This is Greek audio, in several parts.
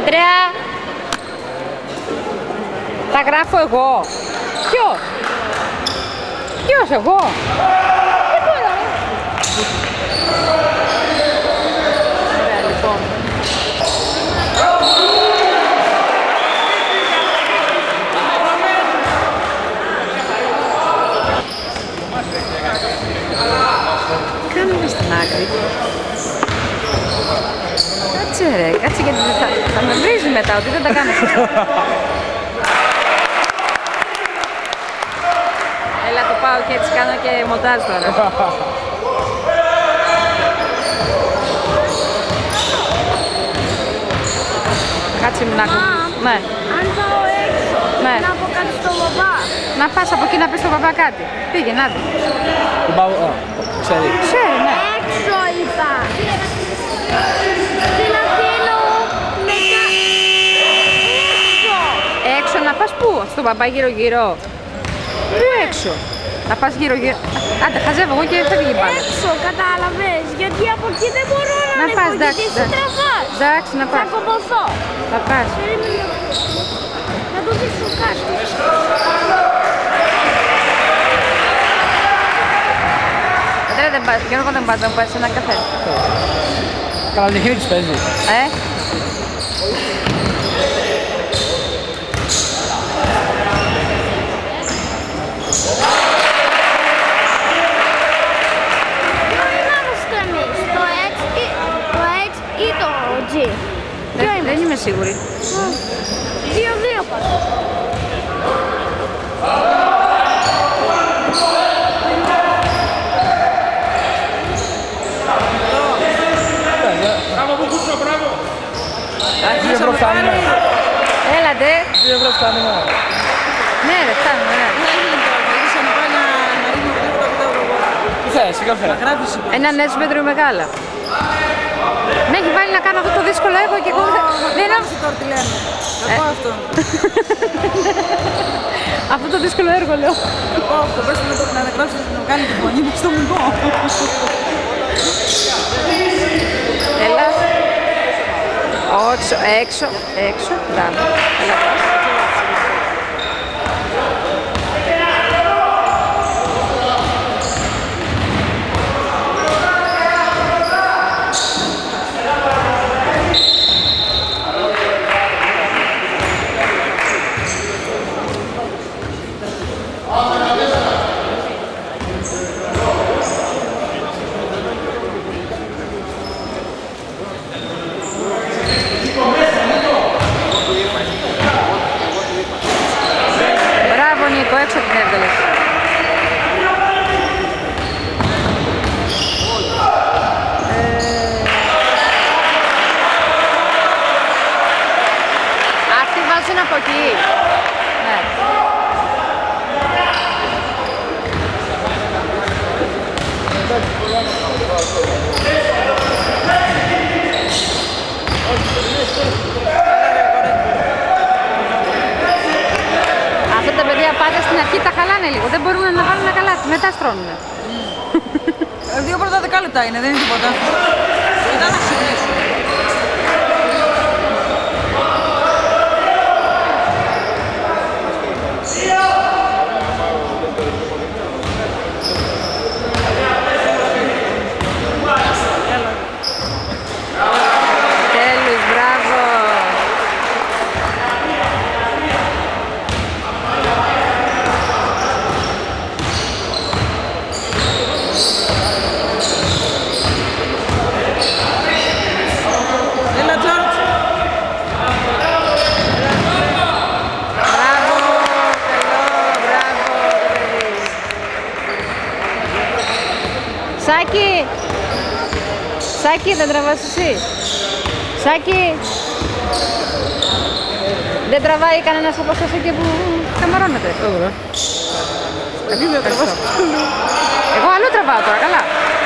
Αντρέα! Τα γράφω εγώ. Ποιος? Ποιος εγώ? Δεν μπορώ. Ωραία λοιπόν. Κάνουμε στην άκρη. Κάτσε ρε, κάτσε γιατί θα με βρίζει μετά ότι δεν τα κάνω σωστά. Έλα το πάω και έτσι κάνω και μοντάζ τώρα. Κάτσε με να ακούω. Ναι. Αν πάω έξω, Ναι. να πω κάτι στον παπά. Να πας από εκεί να πεις στον παπά κάτι. Πήγαινε, άντε. Τον πάω, ξέρει. Ξέρει, ναι. Έξω είπα. Και να θέλω μετά έξω. Έξω να πας πού, στον παπά γύρω-γύρω. Πού έξω. Να πας γύρω-γύρω. Άντε, χαζεύω εγώ και φεύγει πάλι. Έξω, κατάλαβες. Γιατί από εκεί δεν μπορώ να Να ανέβω, πας, γιατί εντάξει, εσύ εντάξει. τραβάς. Εντάξει, να Θα πας. κομποθώ. Θα πας. Περίμενε. Να το δείξω κάτι. Αντρέα δεν πας, Γιώργο δεν πας, δεν πας σε ένα καφέ. Καλά, την χέρι της παίζει. Ποιο είμαστε εμείς, το H ή το G? Δεν είμαι σίγουρη. 2-2 πάντως. Δύο ευρώ φτάνουμε. Έλατε. 2 ευρώ φτάνουμε. Ναι ρε, φτάνουμε, ναι. Τι θες, τι καφέ. Έναν έτσι μέτρο μεγάλα. Με έχει βάλει να κάνω αυτό το δύσκολο έργο και εγώ δεν έχω... Εγώ αυτό. Αυτό το δύσκολο έργο λέω. Εγώ αυτό. Πες να αναγράψεις να κάνει τη φωνή μου στο μουγκό. Έλα. Όξο, έξω, έξω. Μπράβο. Έλα. Μπράβο Νίκο, έξω την έβγαλες. Αυτοί βάζουν από εκεί. Ναι. Αυτά τα παιδιά πάντα στην αρχή τα χαλάνε λίγο. Δεν μπορούν να βάλουν ένα καλάθι. Μετά στρώνουνε. 2 πρώτα δεκάλεπτα είναι, δεν είναι τίποτα. Μετά να ξυπνήσω. Τέλος, μπράβο. Έλα Τζόρτζ. Μπράβο, καλό, μπράβο. Σάκη, Σάκη δεν τραβάς εσύ. Σάκη, δεν τραβάει κανένας από εσάς εκεί που καμαρώνεται. Εγώ αλλού τραβάω τώρα, καλά.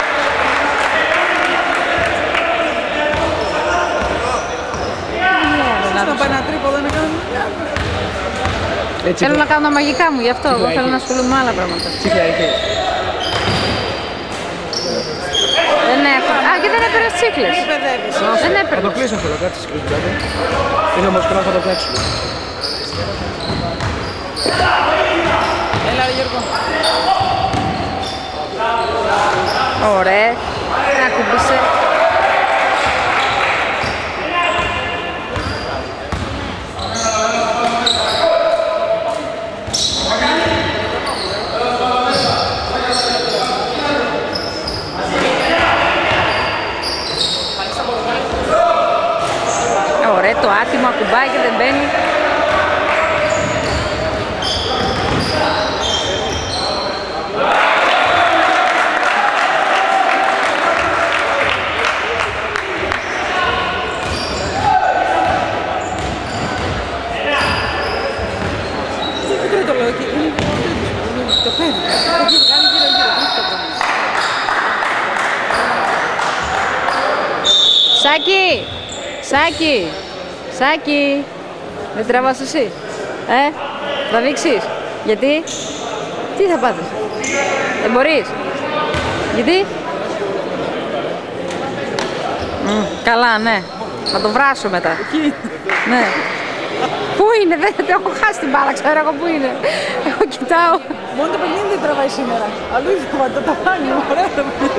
Να πάει ένα τρίποδο να κάνουμε. Θέλω να κάνω τα μαγικά μου, γι' αυτό. Εγώ θέλω να ασχολούμαι με άλλα πράγματα. Ψυχιακή. Δεν έχω. Α, και δεν δεν έπαιρνες τσίκλες. Δεν Θα το έπαιρνες. κλείσω θέλω, κάτσε σκρούς δηλαδή. Είναι όμως κράτος θα το παίξουμε. Έλα ρε Γιώργο. Ωραία. Να κουμπίσε. Ωραία, το άτιμο ακουμπάει και δεν μπαίνει. Δεν το λέω και είναι το παίρνει. Εκεί κάνει γύρω-γύρω. Αυτό το πράγμα. Σάκη! Σάκη! Σάκη! Δεν τραβάς εσύ. Τραβήξεις. Γιατί? Τι θα πάθεις? Δεν μπορείς. Γιατί? Καλά, ναι. Θα το βράσω μετά. Εκεί. Ναι. Πού είναι? Δεν έχω χάσει την μπάλα, ξέρω εγώ πού είναι. Εγώ κοιτάω. Μόνο το παιχνίδι δεν τραβάει σήμερα. Αλλού είναι το ταβάνι, ωραία.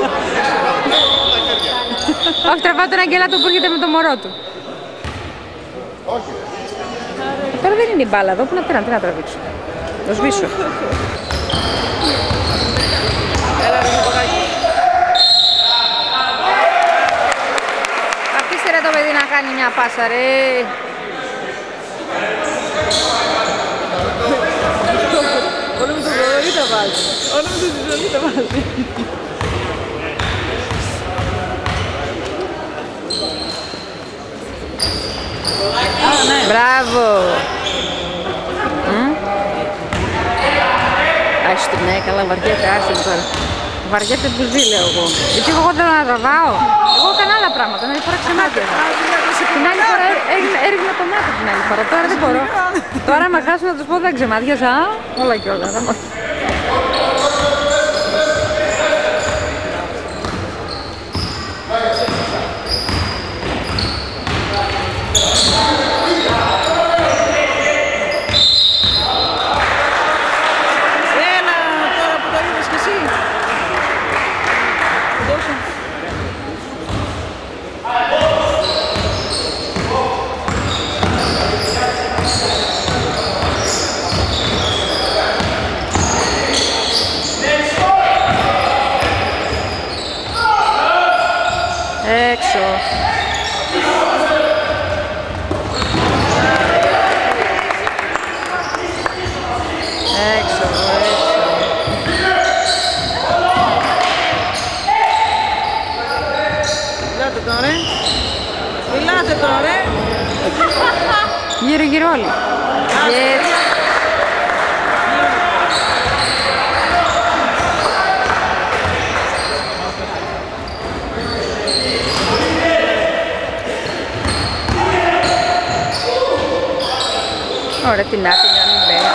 Όχι, τραβάω τον Αγγελάτο που έρχεται με το μωρό του. Τώρα δεν είναι η μπάλα εδώ, πού να πέραν, τι να τραβήξω. Το σβήσω. Έλα ρε Γιώργο. Αφήστε ρε το παιδί να κάνει μια πάσα ρε. Όλο με το ζωρί τα βάζει. Όλο με το ζωρί τα βάζει. Μπράβο. Άστο, ναι, καλά βαριέται, άστο τώρα. Βαριέται που ζει, λέω εγώ. Γιατί εγώ θέλω να τραβάω. Εγώ έκανα άλλα πράγματα, να φορά ξεμάτια. Την άλλη φορά έριχνα το μάτι την άλλη φορά, τώρα δεν μπορώ. Τώρα με χάσω να τους πω δεν ξεμάτιασα, όλα και όλα. Έλα τώρα που το είδες κι εσύ. Δώσε. Έξω. Έξω, Μιλάτε τώρα. Μιλάτε τώρα. γύρω γύρω όλοι. Ωραία, την άφηνε να μην μπαίνει.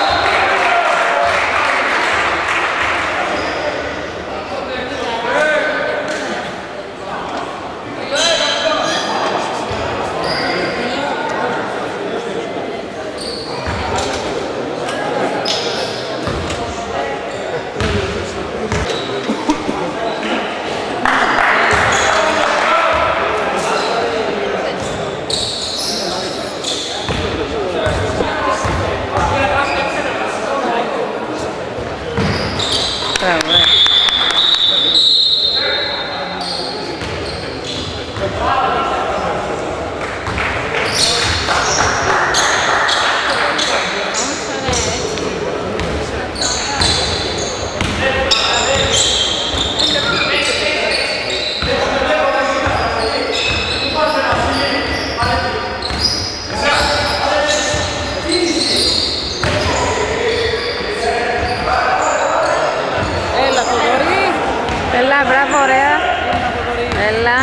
Έλα, μπράβο, ωραία. Έλα.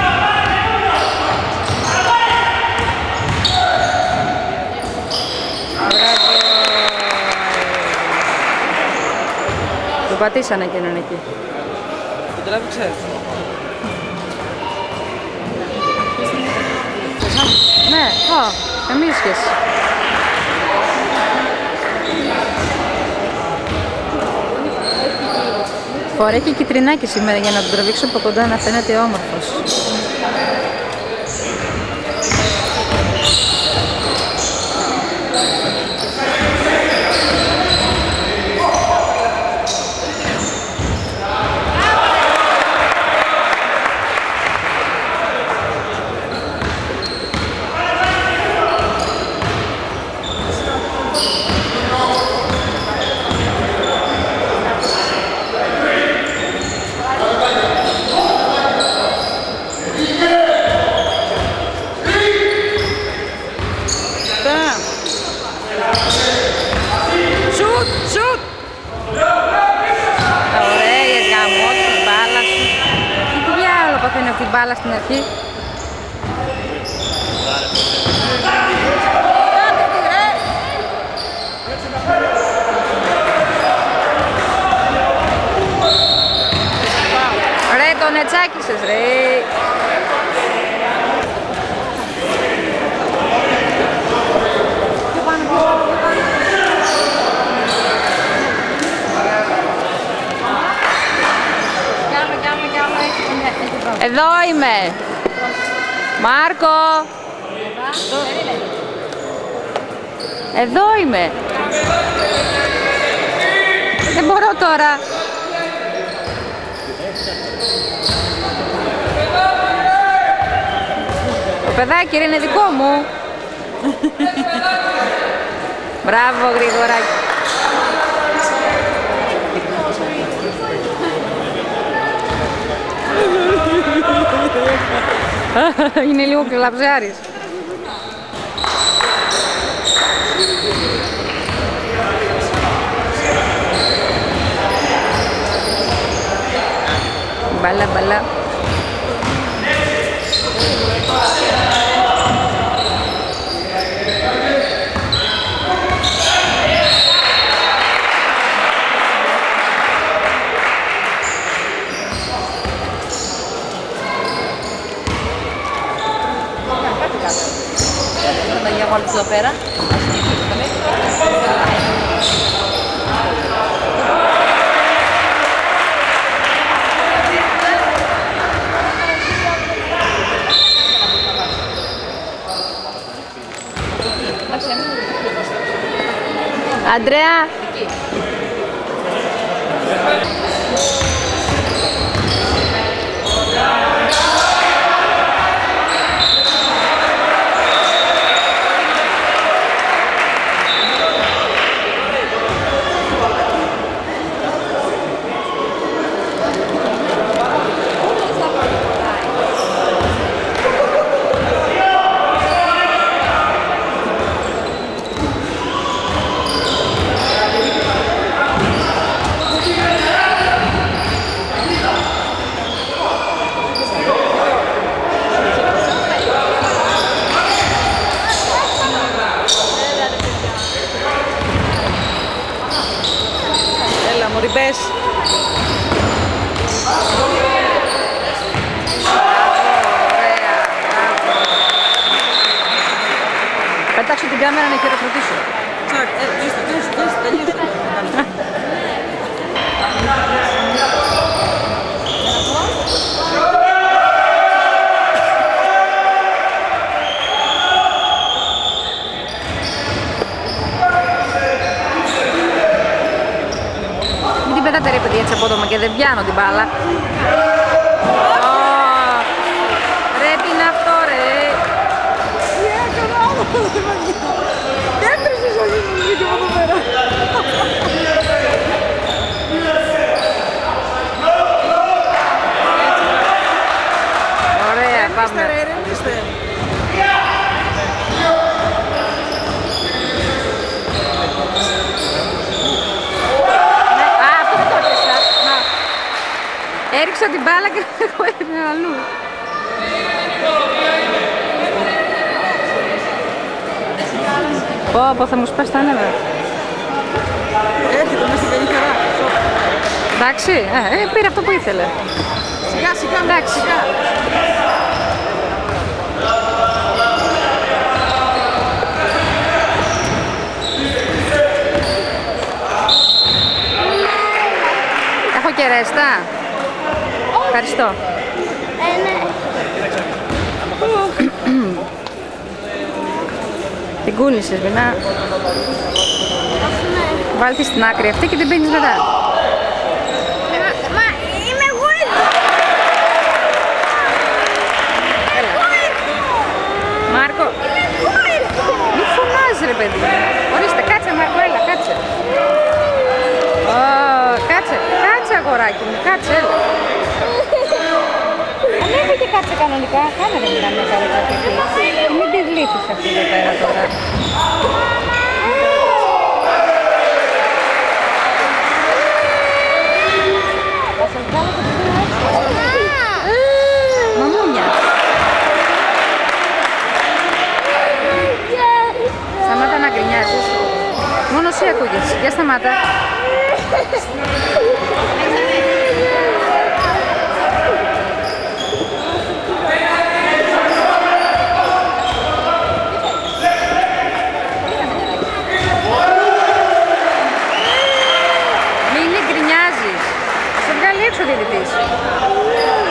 Μπράβο. Το πατήσανε εκείνον εκεί. Την τράβηξε. καμία σχέση. Φοράει και κιτρινάκι σήμερα για να τον τραβήξω από κοντά να φαίνεται όμορφος. έπαθε αυτή την μπάλα στην αρχή. Ρε, τον ετσάκισες ρε. Εδώ είμαι. Μάρκο. Εδώ είμαι. Δεν μπορώ τώρα. Το παιδάκι είναι δικό μου. Μπράβο Γρηγοράκη. Είναι λίγο κλαψάρης. Μπαλά, μπαλά. Εδώ πέρα. Αντρέα. Πες. Πετάξω την κάμερα να χειροκροτήσω. Τσακ, τελείωσε. Πετάτε ρε παιδιά έτσι απότομα και δεν πιάνω την μπάλα. Πρέπει να αυτό ρε. Τι έκανα άλλο. Έτρεψες όχι μου βγήκε από εδώ πέρα. Ωραία, πάμε. Ηρεμήστε. Έριξα την μπάλα και εγώ έμεινε αλλού. Πω, θα μου σπάσει τα νεύρα. Έρχεται μέσα στην καλή χαρά. Εντάξει, πήρε αυτό που ήθελε. Σιγά, σιγά, εντάξει. Σιγά. ζεστά. Ευχαριστώ. Ναι. Την κούνησες, Μινά. Βάλ' τη στην άκρη αυτή και την πίνεις μετά. Μα είμαι εγώ εδώ. Μάρκο, μη φωνάζεις ρε παιδί. Ορίστε, κάτσε Μάρκο, έλα, κάτσε. Κάτσε αγοράκι μου, κάτσε, έλα. Ανέβη και κάτσε κανονικά, κάνε δεν μιλάμε καλά εκεί. Μην τη γλύφεις αυτή εδώ πέρα τώρα. Θα σας βγάλω το μαμούνια. Σταμάτα να γκρινιάζεις. Μόνο εσύ ακούγες. Για σταμάτα. Μην γκρινιάζεις. Θα σε βγάλει έξω ο διαιτητής.